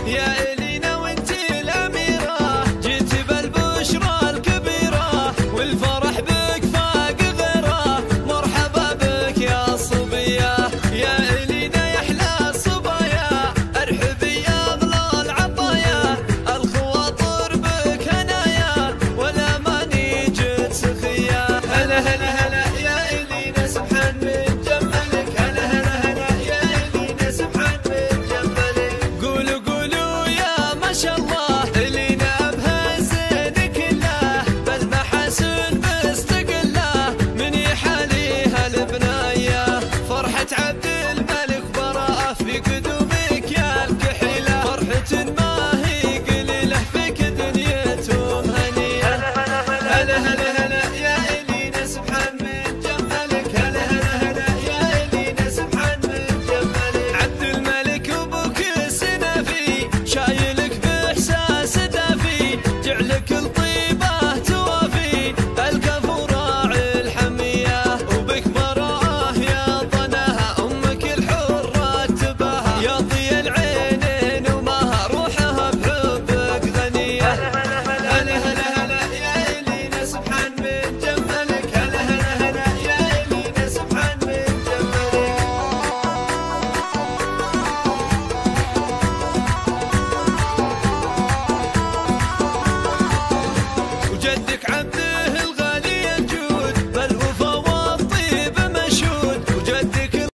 يا إلينا وانتي الأميرة، جيت بالبشرى الكبيرة والفرح بك فاق غيره. مرحبا بك يا صبية، يا إلينا يا أحلى الصبايا، ارحبي يا أغلى العطايا، الخواطر بك هنايا ولا ماني جيت سخية. هلا هلا هلا يا إلينا سبحان من جمالك، هلا هلا هلا يا إلينا سبحان من جمالك. قولوا قولوا يا ما شاء الله، إلينا بها الزين كله، بالمحاسن مستقله، من يحاليها البنايه. فرحة عبد الملك براءة في قدومك يا الكحيله، فرحة